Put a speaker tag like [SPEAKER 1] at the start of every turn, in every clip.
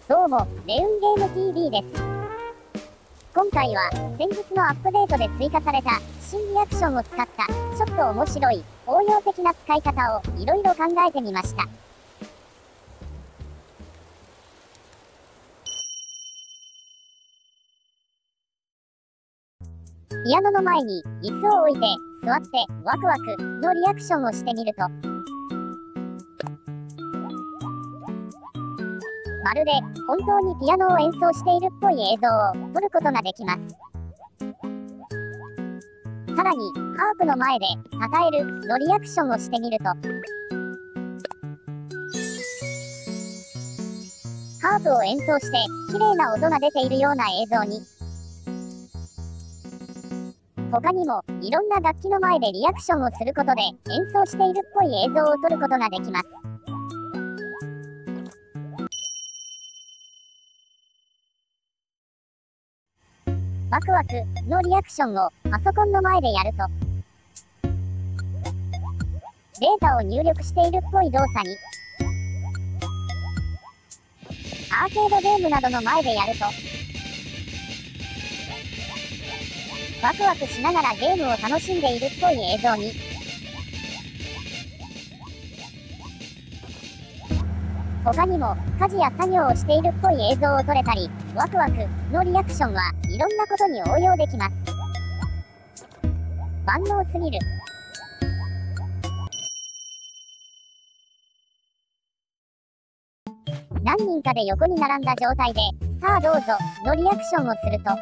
[SPEAKER 1] どうも、レウンゲーム TV です。今回は、先日のアップデートで追加された、新リアクションを使った、ちょっと面白い、応用的な使い方を、いろいろ考えてみました。ピアノの前に、椅子を置いて、座って、ワクワク、のリアクションをしてみると、まるで本当にピアノを演奏しているっぽい映像を撮ることができます。さらに、ハープの前で、たたえるのリアクションをしてみると、ハープを演奏して、綺麗な音が出ているような映像に、他にも、いろんな楽器の前でリアクションをすることで、演奏しているっぽい映像を撮ることができます。ワクワクのリアクションをパソコンの前でやると、データを入力しているっぽい動作に、アーケードゲームなどの前でやると、ワクワクしながらゲームを楽しんでいるっぽい映像に、他にも家事や作業をしているっぽい映像を撮れたり、ワクワクのリアクションはいろんなことに応用できます。万能すぎる。何人かで横に並んだ状態で、さあどうぞのリアクションをすると、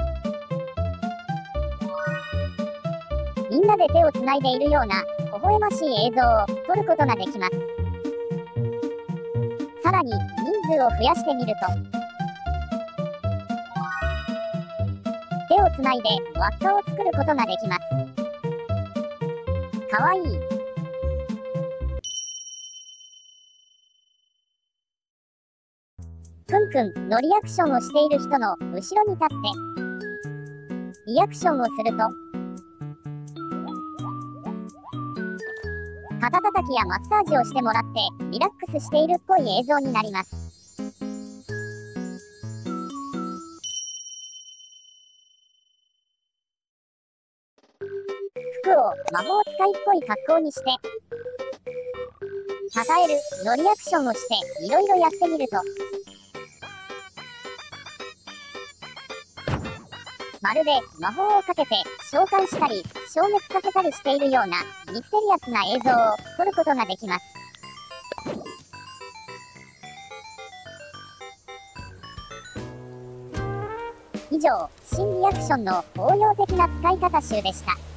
[SPEAKER 1] みんなで手をつないでいるような微笑ましい映像を撮ることができます。さらに人数を増やしてみると、手をつないで輪っかを作ることができます。かわいい。くんくんのリアクションをしている人の後ろに立ってリアクションをすると、肩たたきやマッサージをしてもらってリラックスしているっぽい映像になります。服を魔法使いっぽい格好にして、たたえるのリアクションをしていろいろやってみると、まるで魔法をかけて召喚したり消滅させたりしているようなミステリアスな映像を撮ることができます。以上、新リアクションの応用的な使い方集でした。